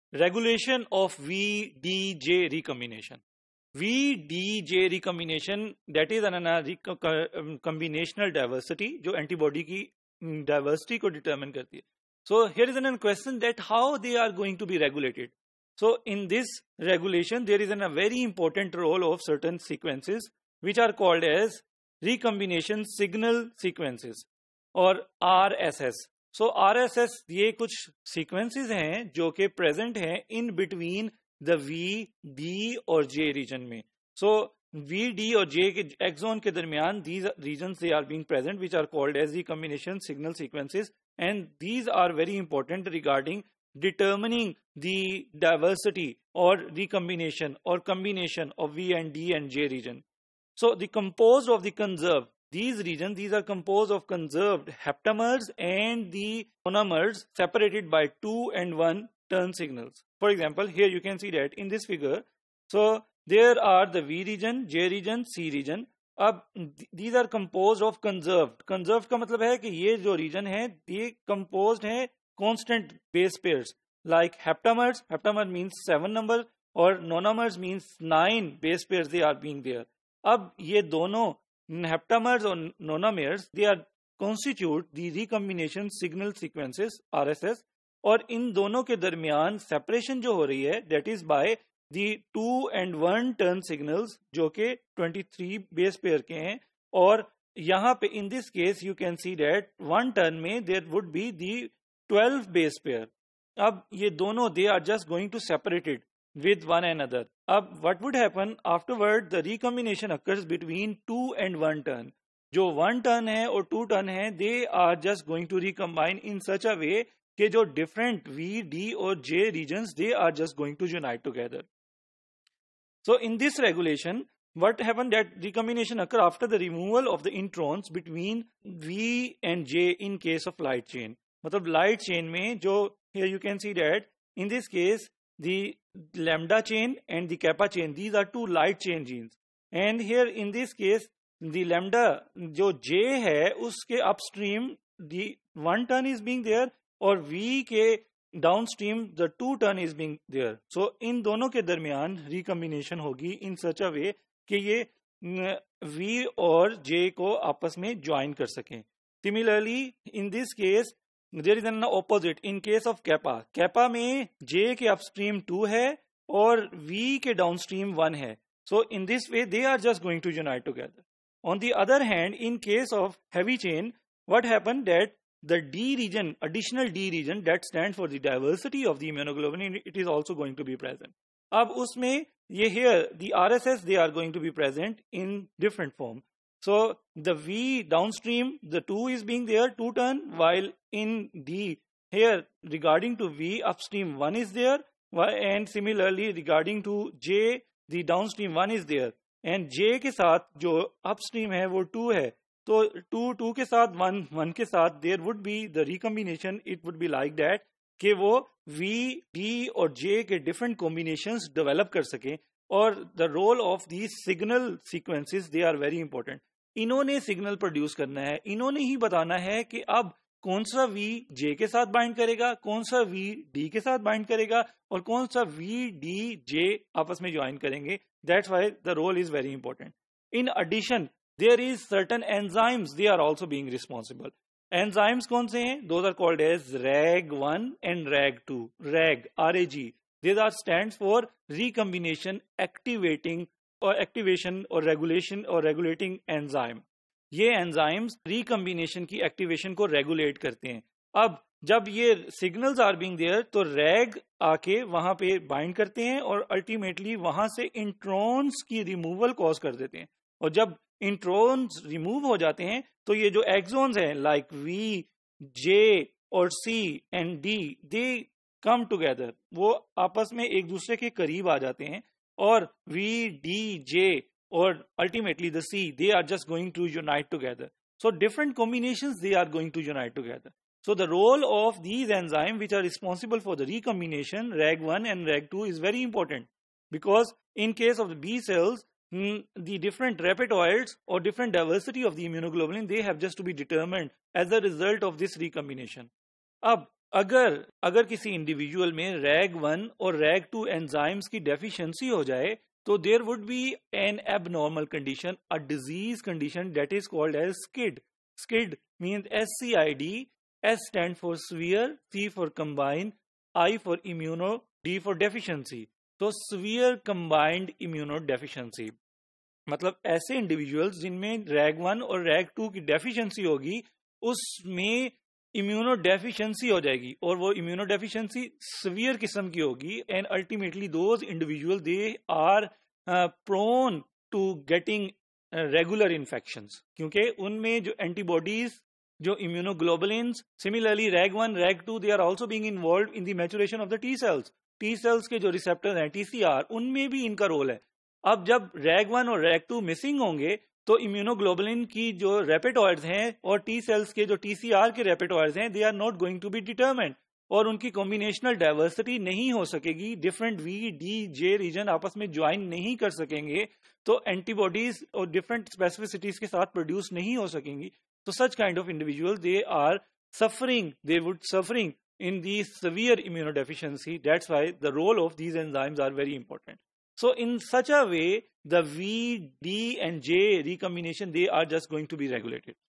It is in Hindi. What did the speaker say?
Regulation of VDJ recombination. VDJ recombination, that is an combinational diversity जो antibody की diversity को determine करती है. So here is a question that how they are going to be regulated. So in this regulation there is a very important role of certain sequences which are called as recombination signal sequences और RSS. सो RSS ये कुछ सीक्वेंसेस हैं जो कि प्रेजेंट हैं in between the V D और जे रीजन में. सो वी डी और जे के एक्सोन के दरमियान these regions they are being present which are called as recombination signal sequences and these are very important regarding determining the diversity or recombination or combination of V and D and J region. So the composed of the conserved, these regions, these are composed of conserved heptamers and the monomers separated by 2 and 1 turn signals. For example, here you can see that in this figure. So there are the V region, J region, C region. अब these are composed of conserved. Conserved का मतलब है कि ये जो region है ये composed है constant base pairs like heptamers. Heptamer means 7 number और monomers means 9 base pairs they are being there. अब ये दोनों heptamers और monomers they are constitute the recombination signal sequences RSS और इन दोनों के दरमियान separation जो हो रही है that is by the 2 and 1 turn signals जो कि 23 base pair के हैं और यहाँ पे in this case you can see that 1 turn में there would be the 12 base pair. अब ये दोनों they are just going to separate it with one another. अब what would happen afterward the recombination occurs between 2 and 1 turn. जो 1 turn है और 2 turn है they are just going to recombine in such a way कि जो different V, D और J regions they are just going to unite together. So in this regulation what happened that recombination occur after the removal of the introns between V and J in case of light chain. मतलब light chain में जो here you can see that in this case the lambda chain and the kappa chain these are two light chain genes and here in this case the lambda जो J है उसके upstream the 1 turn is being there और V के downstream the 2 turn is being there. So इन दोनों के दरमियान recombination होगी in such a way कि ये V और J को आपस में join कर सकें. Similarly in this case there is an opposite in case of kappa. Kappa में J के upstream 2 है और V के downstream 1 है. So in this way they are just going to unite together. On the other hand, in case of heavy chain, what happened that the D region, additional D region that stands for the diversity of the immunoglobulin, it is also going to be present. अब उसमें ये here the RSS they are going to be present in different form. So the V downstream, the 2 is being there, 2 turn, while in D here regarding to V upstream 1 is there, and similarly regarding to J the downstream 1 is there, and J के साथ जो upstream है वो 2 है, तो 2 के साथ 1 के साथ there would be the recombination, it would be like that कि वो V, D और J के different combinations develop कर सकें और the role of these signal sequences they are very important. इन्होंने सिग्नल प्रोड्यूस करना है, इन्होंने ही बताना है कि अब कौन सा वी जे के साथ बाइंड करेगा, कौन सा वी डी के साथ बाइंड करेगा और कौन सा वी डी जे आपस में ज्वाइन करेंगे. That's why the role is very important. In addition there is certain enzymes they are also being responsible. Enzymes कौन से हैं? Those are called as RAG1 and RAG2. RAG RAG these are stands for recombination activating और एक्टिवेशन और रेगुलेशन और रेगुलेटिंग एंजाइम. ये एंजाइम्स रिकम्बिनेशन की एक्टिवेशन को रेगुलेट करते हैं. अब जब ये सिग्नल्स आर बीइंग देयर तो रैग आके वहां पे बाइंड करते हैं और अल्टीमेटली वहां से इंट्रॉन्स की रिमूवल कॉज कर देते हैं. और जब इंट्रॉन्स रिमूव हो जाते हैं तो ये जो एक्सॉन्स हैं लाइक वी, जे और C and D they come together, वो आपस में एक दूसरे के करीब आ जाते हैं और V, D, J or ultimately the C they are just going to unite together. So different combinations they are going to unite together. So the role of these enzymes which are responsible for the recombination RAG1 and RAG2 is very important because in case of the B cells the different repertoids or different diversity of the immunoglobulin they have just to be determined as a result of this recombination. अब अगर किसी इंडिविजुअल में reg1 और reg2 एंजाइम्स की डेफिशिएंसी हो जाए तो there would be an abnormal condition, a disease condition that is called as SCID. SCID means SCID. S stand for severe, C for combine, I for immuno, D for deficiency. तो severe combined immunodeficiency मतलब ऐसे इंडिविजुअल्स जिनमें reg1 और reg2 की डेफिशिएंसी होगी, उसमें इम्यूनो डेफिशिएंसी हो जाएगी और वो इम्यूनो डेफिशिएंसी सीवियर किस्म की होगी and ultimately those individual they are prone to getting regular infections, क्योंकि उनमें जो एंटीबॉडीज, जो immunoglobulins, similarly reg1 reg2 they are also being involved in the maturation of the T cells. T cells के जो रिसेप्टर्स हैं TCR, उनमें भी इनका रोल है. अब जब reg1 और reg2 मिसिंग होंगे तो इम्यूनोग्लोबुलिन की जो रेपेटॉइड्स हैं और टी सेल्स के जो TCR के रेपेटॉइड्स हैं, they are not going to be determined और उनकी कॉम्बिनेशनल डाइवर्सिटी नहीं हो सकेगी. डिफरेंट VDJ रीजन आपस में ज्वाइन नहीं कर सकेंगे तो एंटीबॉडीज और डिफरेंट स्पेसिफिसिटीज के साथ प्रोड्यूस नहीं हो सकेंगी. तो such kind of individual they are suffering, they would suffering in the severe immunodeficiency. That's why the role of these enzymes are very important. So in such a way, the V, D and J recombination, they are just going to be regulated.